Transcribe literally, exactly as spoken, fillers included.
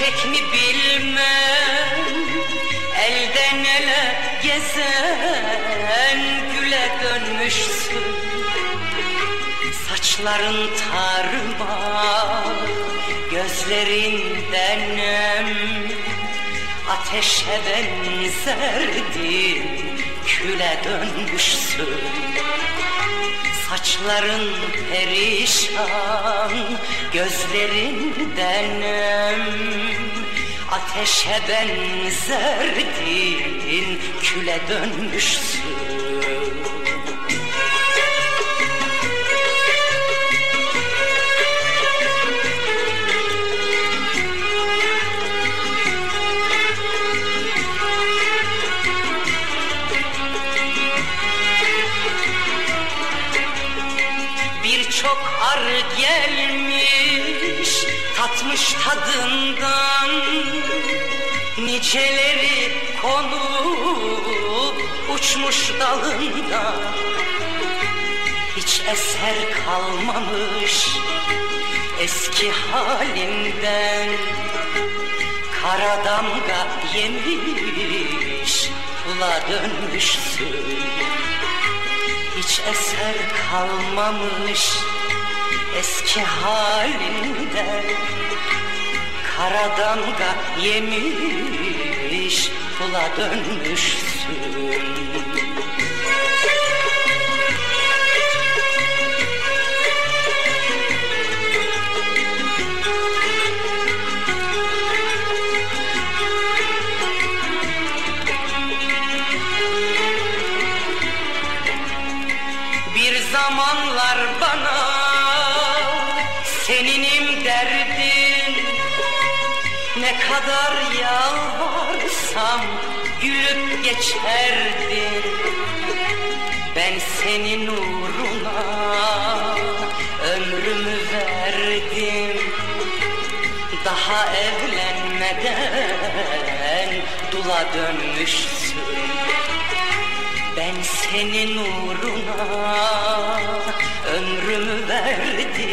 Gerçek mi bilmem, elden ele gezen güle dönmüşsün. Saçların tarma, gözlerinden nem, ateşe benzerdi, küle dönmüşsün. Saçların perişan, gözlerinden nem, ateşe benzerdin, küle dönmüşsün. Çok ar gelmiş, tatmış tadından, niceleri konup uçmuş dalında. Hiç eser kalmamış eski halinden, kara damga yemiş, kula dönmüşsün. Hiç eser kalmamış eski halinden, kara damga yemiş, kula dönmüşsün. Zamanlar bana seninim derdin, ne kadar yalvarsam gülüp geçerdin. Ben senin uğruna ömrümü verdim, daha evlenmeden dula dönmüşsün. Ben senin uğruna ömrümü verdim,